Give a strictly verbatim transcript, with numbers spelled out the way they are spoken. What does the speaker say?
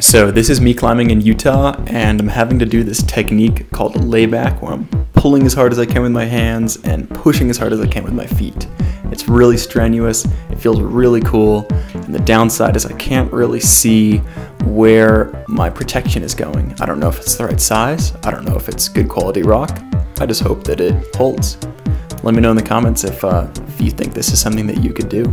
So this is me climbing in Utah, and I'm having to do this technique called layback, where I'm pulling as hard as I can with my hands and pushing as hard as I can with my feet. It's really strenuous, it feels really cool, and the downside is I can't really see where my protection is going. I don't know if it's the right size, I don't know if it's good quality rock, I just hope that it holds. Let me know in the comments if, uh, if you think this is something that you could do.